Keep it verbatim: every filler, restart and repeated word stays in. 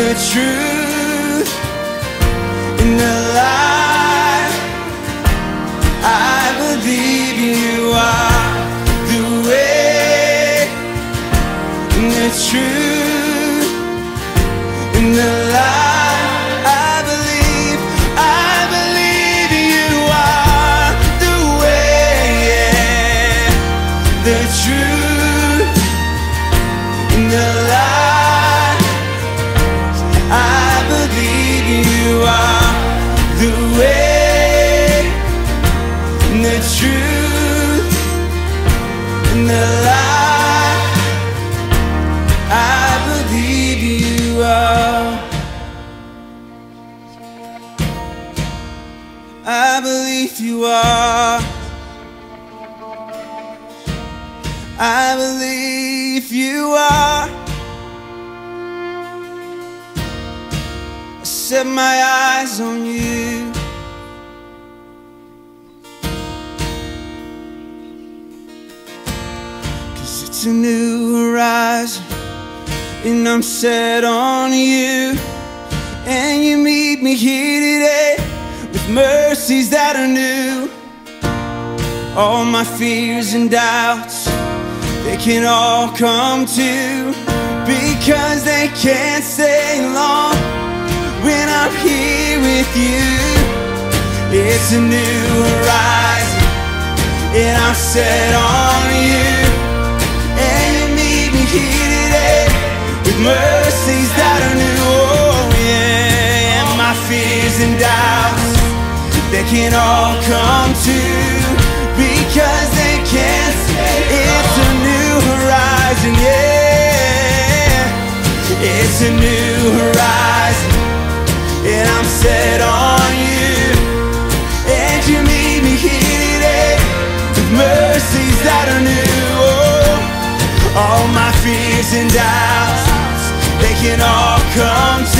the truth, and the light. I believe you are the way, and the truth, and the light. I believe, I believe you are the way, yeah. The truth, and the light. I believe you are the way, and the truth, and the light. I believe you are. I believe you are. I believe you are. I set my eyes on you. Cause it's a new horizon, and I'm set on you. And you meet me here today with mercies that are new. All my fears and doubts, they can all come to, because they can't stay long when I'm here with you. It's a new horizon, and I'm set on you. And you meet me here today with mercies that are new. Oh yeah, and my fears and doubts, they can all come to, because they can't stay. It's a new horizon, yeah. It's a new horizon, and I'm set on you. And you meet me here today with mercies that are new. Oh, all my fears and doubts, they can all come to,